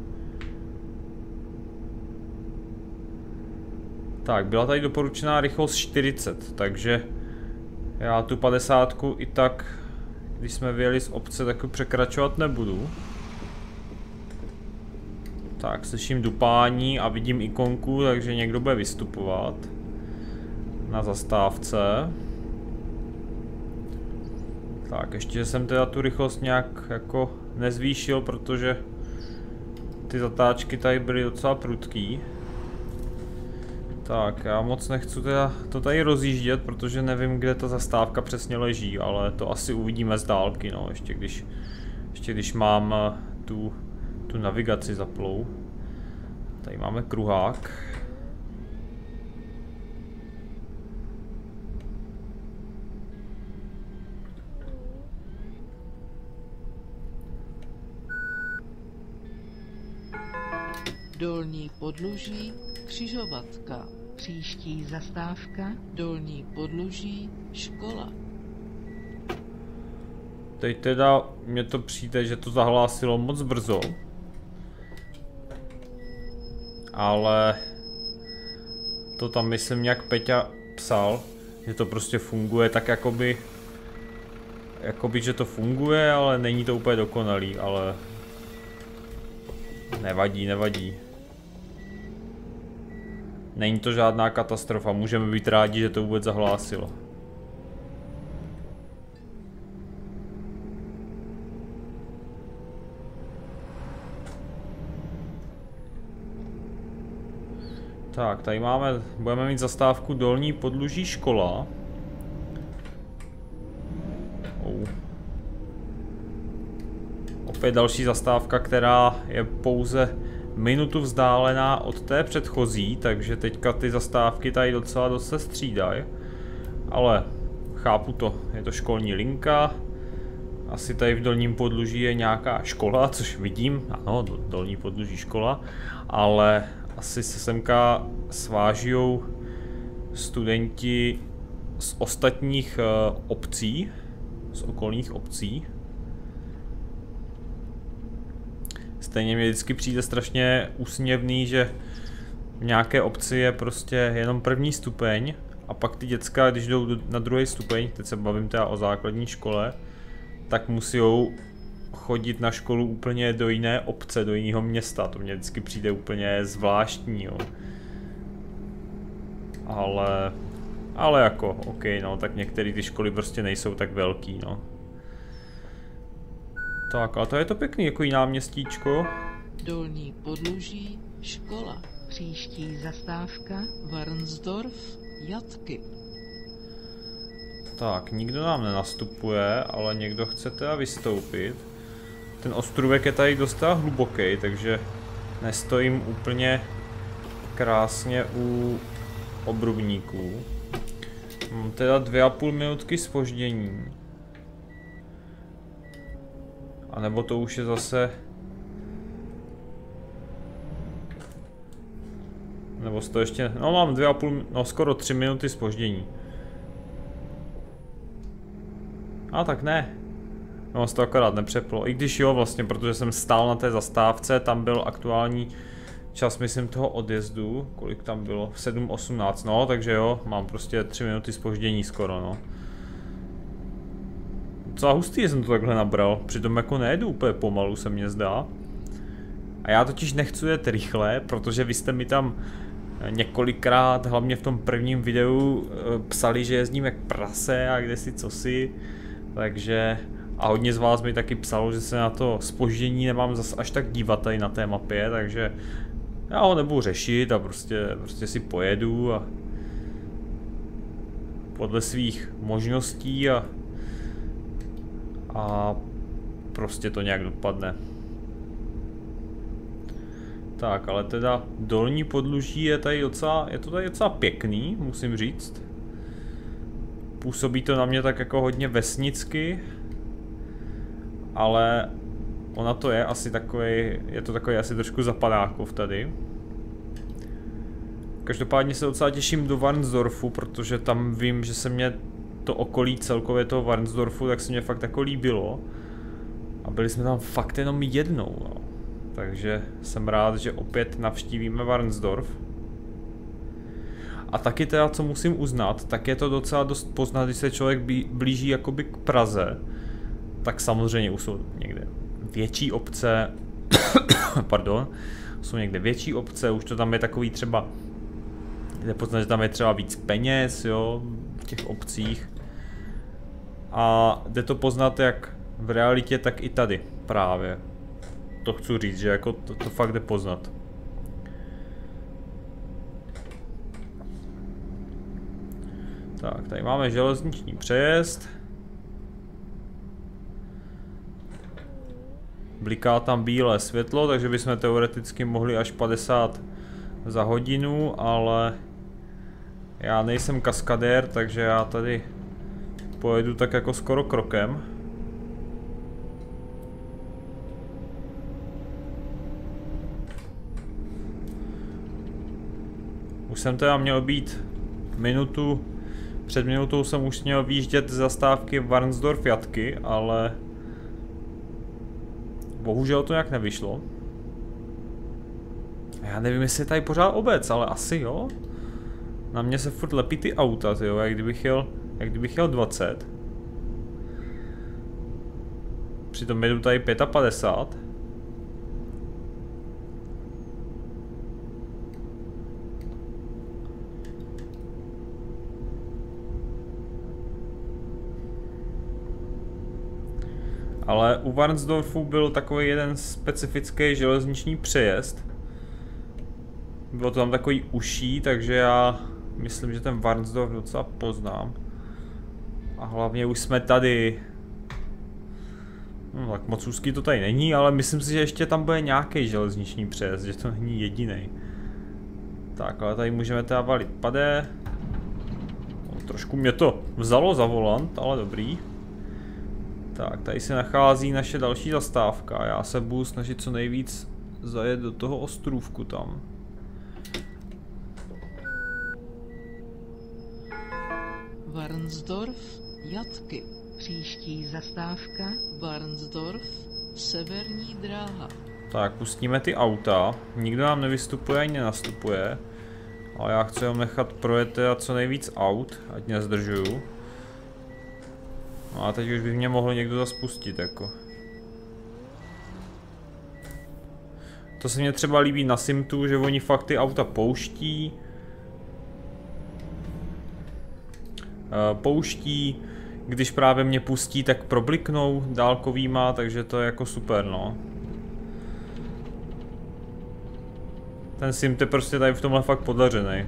Tak, byla tady doporučená rychlost čtyřicet, takže já tu padesátku i tak, když jsme vyjeli z obce, tak překračovat nebudu. Tak, slyším dupání a vidím ikonku, takže někdo bude vystupovat na zastávce. Tak, ještě jsem teda tu rychlost nějak jako nezvýšil, protože ty zatáčky tady byly docela prudký. Tak, já moc nechci teda to tady rozjíždět, protože nevím, kde ta zastávka přesně leží, ale to asi uvidíme z dálky, no, ještě když, ještě když mám tu, tu navigaci zaplou. Tady máme kruhák. Dolní podluží křižovatka. Příští zastávka Dolní podluží škola. Teď teda mně to přijde, že to zahlásilo moc brzo. Ale to tam myslím nějak Peťa psal, že to prostě funguje tak jakoby, jakoby, že to funguje, ale není to úplně dokonalý, ale nevadí, nevadí. Není to žádná katastrofa, můžeme být rádi, že to vůbec zahlásilo. Tak, tady máme, budeme mít zastávku Dolní podluží škola. Oh. Opět další zastávka, která je pouze minutu vzdálená od té předchozí, takže teďka ty zastávky tady docela dost se střídají. Ale chápu to, je to školní linka. Asi tady v Dolním podluží je nějaká škola, což vidím, ano, Dolní podluží škola, ale asi se semka svážijou studenti z ostatních uh, obcí, z okolních obcí. Stejně mi vždycky přijde strašně úsměvný, že v nějaké obci je prostě jenom první stupeň a pak ty děcka, když jdou na druhý stupeň, teď se bavím teda o základní škole, tak musí chodit na školu úplně do jiné obce, do jiného města. To mě vždycky přijde úplně zvláštní, jo. Ale, ale jako, ok, no, tak některé ty školy prostě nejsou tak velký, no. Tak, a to je to pěkný, jako jiná náměstíčko. Dolní podluží škola. Příští zastávka Varnsdorf Jatky. Tak, nikdo nám nenastupuje, ale někdo chce teda vystoupit. Ten ostrůvek je tady dosta hluboký, takže nestojím úplně krásně u obrubníků. Mám teda dvě a půl minutky zpoždění. A nebo to už je zase... Nebo to ještě... No mám dvě a půl... No skoro tři minuty zpoždění. A tak ne. No se to akorát nepřeplo. I když jo vlastně, protože jsem stál na té zastávce, tam byl aktuální čas, myslím, toho odjezdu. Kolik tam bylo? sedm osmnáct, no, takže jo, mám prostě tři minuty zpoždění skoro, no. Docela hustý, že jsem to takhle nabral, přitom jako nejedu úplně pomalu, se mně zdá. A já totiž nechci jet rychle, protože vy jste mi tam několikrát, hlavně v tom prvním videu, psali, že jezdím jak prase a kde si cosi, takže a hodně z vás mi taky psalo, že se na to zpoždění nemám zas až tak dívat tady na té mapě, takže já ho nebudu řešit a prostě, prostě si pojedu a podle svých možností a, a prostě to nějak dopadne. Tak, ale teda dolní podluží je tady docela, je to tady docela pěkný, musím říct. Působí to na mě tak jako hodně vesnicky, ale ona to je asi takový, je to takový asi trošku zapadákov tady. Každopádně se docela těším do Varnsdorfu, protože tam vím, že se mě to okolí celkově toho Varnsdorfu, tak se mě fakt jako líbilo. A byli jsme tam fakt jenom jednou, no. Takže jsem rád, že opět navštívíme Varnsdorf. A taky teda, co musím uznat, tak je to docela dost poznat, když se člověk blíží jakoby k Praze. Tak samozřejmě už jsou někde větší obce, pardon, jsou někde větší obce, už to tam je takový třeba, jde poznat, že tam je třeba víc peněz, jo, v těch obcích. A jde to poznat jak v realitě, tak i tady právě. To chci říct, že jako to, to fakt jde poznat. Tak, tady máme železniční přejezd. Bliká tam bílé světlo, takže bychom teoreticky mohli až padesát za hodinu, ale já nejsem kaskadér, takže já tady pojedu tak jako skoro krokem. Už jsem teda měl být minutu, před minutou jsem už měl výjíždět z zastávky Varnsdorf Jatky, ale bohužel to nějak nevyšlo. Já nevím, jestli je tady pořád obec, ale asi jo. Na mě se furt lepí ty auta, tyjo, jak kdybych jel, jak kdybych jel dvacet. Přitom jedu tady padesát pět. Ale u Varnsdorfu byl takový jeden specifický železniční přejezd. Bylo to tam takový uší, takže já myslím, že ten Varnsdorf docela poznám. A hlavně už jsme tady. No, tak moc úzký to tady není, ale myslím si, že ještě tam bude nějaký železniční přejezd, že to není jediný. Tak, ale tady můžeme teda valit padé. No, trošku mě to vzalo za volant, ale dobrý. Tak, tady se nachází naše další zastávka. Já se budu snažit co nejvíc zajet do toho ostrůvku tam. Varnsdorf, Jatky. Příští zastávka Varnsdorf, severní dráha. Tak, pustíme ty auta. Nikdo nám nevystupuje ani nenastupuje. Ale já chci jenom nechat projet teda co nejvíc aut, ať nezdržuju. No a teď už by mě mohl někdo zase pustit, jako. To se mně třeba líbí na Simtu, že oni fakt ty auta pouští. Pouští, když právě mě pustí, tak probliknou dálkovýma, takže to je jako super, no. Ten Simt je prostě tady v tomhle fakt podařený.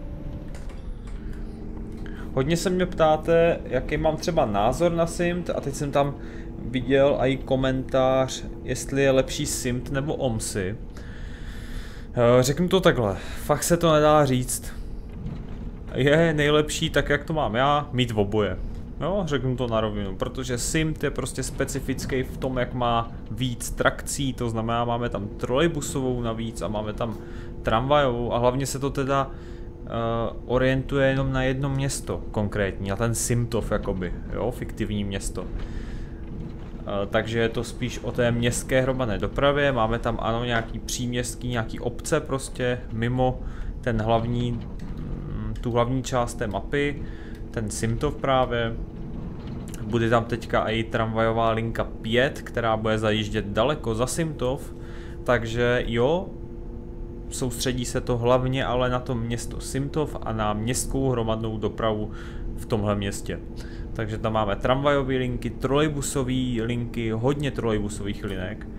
Hodně se mě ptáte, jaký mám třeba názor na Simt, a teď jsem tam viděl i komentář, jestli je lepší Simt nebo OMSI. Řeknu to takhle, fakt se to nedá říct. Je nejlepší, tak jak to mám já, mít v oboje. Jo, řeknu to na rovinu, protože Simt je prostě specifický v tom, jak má víc trakcí, to znamená, máme tam trolejbusovou navíc a máme tam tramvajovou a hlavně se to teda Uh, orientuje jenom na jedno město konkrétní, na ten Simtov jakoby, jo, fiktivní město. Uh, takže je to spíš o té městské hromadné dopravě, máme tam ano nějaký příměstský, nějaký obce prostě mimo ten hlavní, mm, tu hlavní část té mapy, ten Simtov právě. Bude tam teďka i tramvajová linka pět, která bude zajíždět daleko za Simtov, takže jo, soustředí se to hlavně ale na to město Simtov a na městskou hromadnou dopravu v tomhle městě. Takže tam máme tramvajové linky, trolejbusové linky, hodně trolejbusových linek.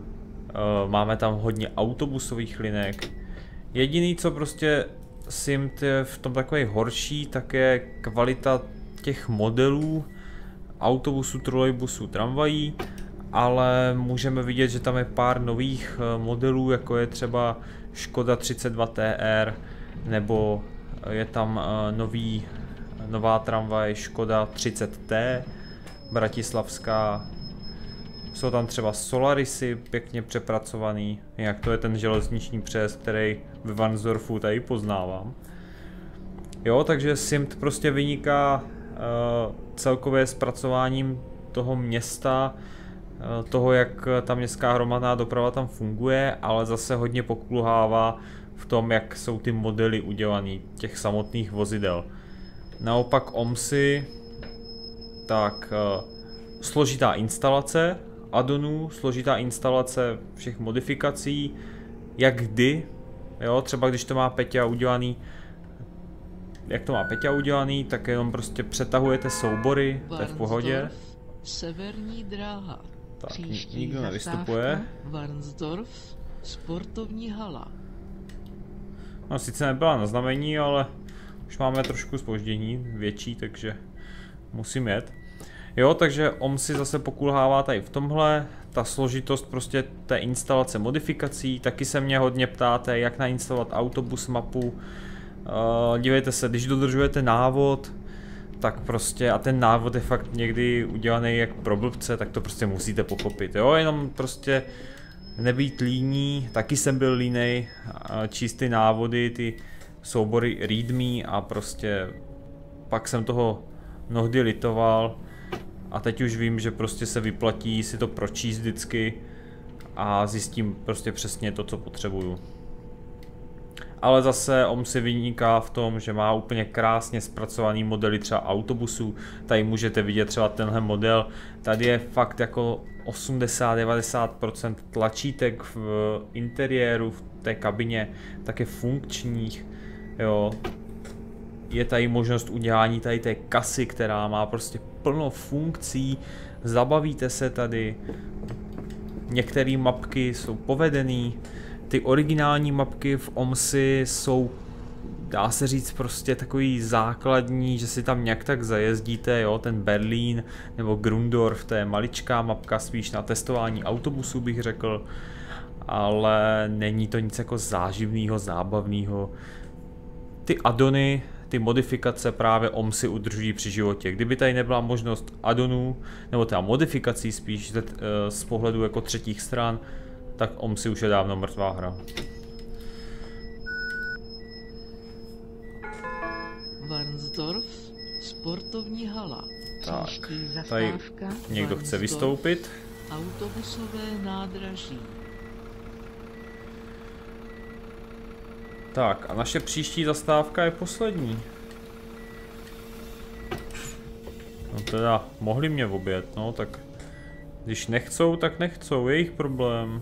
Máme tam hodně autobusových linek. Jediný, co prostě Simt je v tom takový horší, tak je kvalita těch modelů autobusů, trolejbusů, tramvají, ale můžeme vidět, že tam je pár nových modelů, jako je třeba Škoda třicet dva T R, nebo je tam nový, nová tramvaj Škoda třicet T, bratislavská. Jsou tam třeba Solarisy, pěkně přepracovaný, jak to je ten železniční přejezd, který ve Varnsdorfu tady poznávám. Jo, takže Simt prostě vyniká uh, celkově zpracováním toho města, uh, toho, jak ta městská hromadná doprava tam funguje, ale zase hodně pokulhává v tom, jak jsou ty modely udělaný těch samotných vozidel. Naopak OMSy, tak uh, složitá instalace addonů, složitá instalace všech modifikací, jak kdy, jo, třeba když to má Peťa udělaný, jak to má Peťa udělaný, tak jenom prostě přetahujete soubory, to je v pohodě. Severní dráha. Tak, Příští nikdo nevystupuje. Varnsdorf, sportovní hala. No sice nebyla na znamení, ale už máme trošku zpoždění, větší, takže musím jet. Jo, takže OMSy zase pokulhává tady v tomhle, ta složitost prostě té instalace modifikací, taky se mě hodně ptáte, jak nainstalovat autobus mapu. Uh, dívejte se, když dodržujete návod, tak prostě, a ten návod je fakt někdy udělaný jak pro blbce, tak to prostě musíte pochopit, jo, jenom prostě nebýt líní, taky jsem byl línej, číst ty návody, ty soubory readme a prostě pak jsem toho mnohdy litoval. A teď už vím, že prostě se vyplatí si to pročíst vždycky a zjistím prostě přesně to, co potřebuju. Ale zase OMSy vyniká v tom, že má úplně krásně zpracovaný modely třeba autobusů. Tady můžete vidět třeba tenhle model. Tady je fakt jako osmdesát až devadesát procent tlačítek v interiéru, v té kabině, také funkčních. Jo. Je tady možnost udělání tady té kasy, která má prostě plno funkcí, zabavíte se tady, některé mapky jsou povedený, ty originální mapky v OMSy jsou, dá se říct, prostě takový základní, že si tam nějak tak zajezdíte, jo, ten Berlín nebo Grundorf, to je maličká mapka, spíš na testování autobusů bych řekl, ale není to nic jako záživného, zábavného. Ty addony, ty modifikace právě OMSy udržují při životě. Kdyby tady nebyla možnost addonů, nebo teda modifikací spíš z pohledu jako třetích stran, tak OMSy už je dávno mrtvá hra. Varnsdorf, sportovní hala. Tak, tady někdo chce vystoupit. Autobusové nádraží. Tak a naše příští zastávka je poslední. No teda, mohli mě objet, no tak když nechcou, tak nechcou, je jejich problém.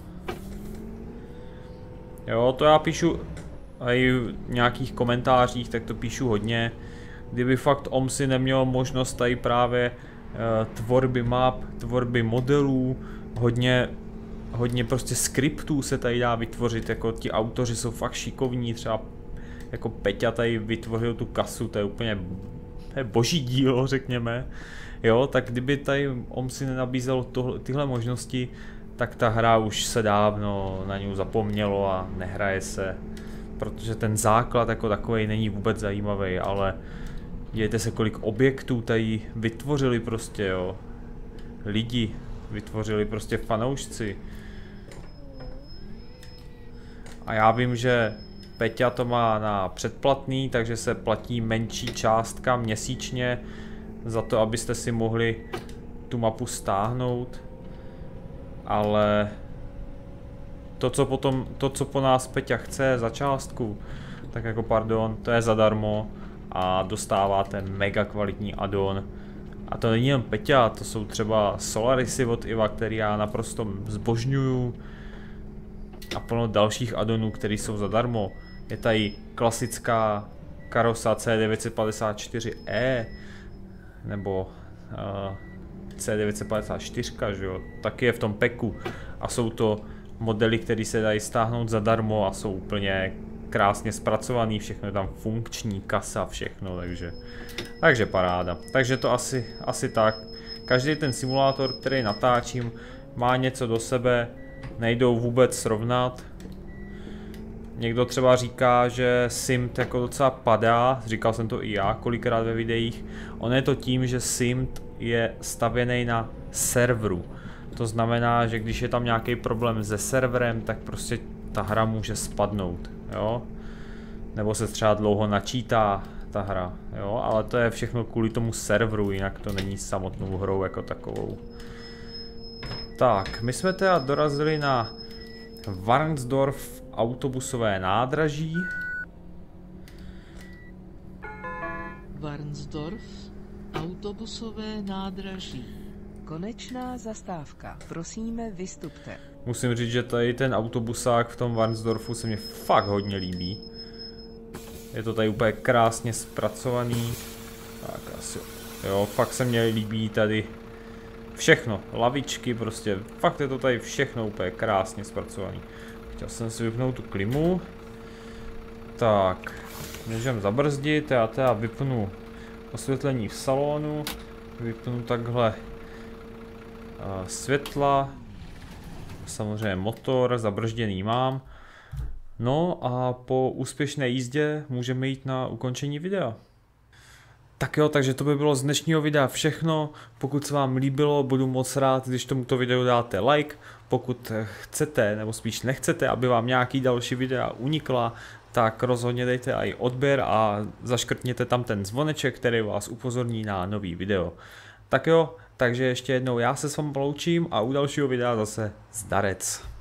Jo, to já píšu i v nějakých komentářích, tak to píšu hodně. Kdyby fakt OMSy nemělo možnost tady právě e, tvorby map, tvorby modelů, hodně hodně prostě skriptů se tady dá vytvořit, jako ti autoři jsou fakt šikovní, třeba jako Peťa tady vytvořil tu kasu, to je úplně to je boží dílo, řekněme. Jo, tak kdyby tady OMSy nenabízelo tohle, tyhle možnosti, tak ta hra už se dávno na ní zapomnělo a nehraje se, protože ten základ jako takovej není vůbec zajímavý, ale dějte se, kolik objektů tady vytvořili prostě, jo. Lidi vytvořili prostě fanoušci. A já vím, že Peťa to má na předplatný, takže se platí menší částka měsíčně za to, abyste si mohli tu mapu stáhnout. Ale to, co potom, to, co po nás Peťa chce za částku, tak jako pardon, to je zadarmo a dostáváte mega kvalitní addon. A to není jen Peťa, to jsou třeba Solarisy od Iva, který já naprosto zbožňuju. a plno dalších addonů, které jsou zadarmo. Je tady klasická karosa C devět set padesát čtyři E nebo uh, C devět set padesát čtyři, že jo, taky je v tom peku a jsou to modely, které se dají stáhnout zadarmo a jsou úplně krásně zpracovaný, všechno je tam funkční, kasa, všechno, takže, takže paráda. Takže to asi, asi tak. Každý ten simulátor, který natáčím, má něco do sebe, nejdou vůbec srovnat. Někdo třeba říká, že Simt jako docela padá, říkal jsem to i já kolikrát ve videích. On je to tím, že Simt je stavěný na serveru. To znamená, že když je tam nějaký problém se serverem, tak prostě ta hra může spadnout, jo? Nebo se třeba dlouho načítá ta hra, jo? Ale to je všechno kvůli tomu serveru, jinak to není samotnou hrou jako takovou. Tak, my jsme teda dorazili na Varnsdorf autobusové nádraží. Varnsdorf autobusové nádraží. Konečná zastávka. Prosíme, vystupte. Musím říct, že tady ten autobusák v tom Varnsdorfu se mi fakt hodně líbí. Je to tady úplně krásně zpracovaný. Tak asi, jo, fakt se mně líbí tady všechno, lavičky, prostě, fakt je to tady všechno úplně krásně zpracovaný. Chtěl jsem si vypnout tu klimu. Tak, můžeme zabrzdit, já teda vypnu osvětlení v salonu, vypnu takhle uh, světla, samozřejmě motor, zabržděný mám. No a po úspěšné jízdě můžeme jít na ukončení videa. Tak jo, takže to by bylo z dnešního videa všechno. Pokud se vám líbilo, budu moc rád, když tomuto videu dáte like. Pokud chcete, nebo spíš nechcete, aby vám nějaký další videa unikla, tak rozhodně dejte i odběr a zaškrtněte tam ten zvoneček, který vás upozorní na nový video. Tak jo, takže ještě jednou já se s vámi loučím a u dalšího videa zase zdarec.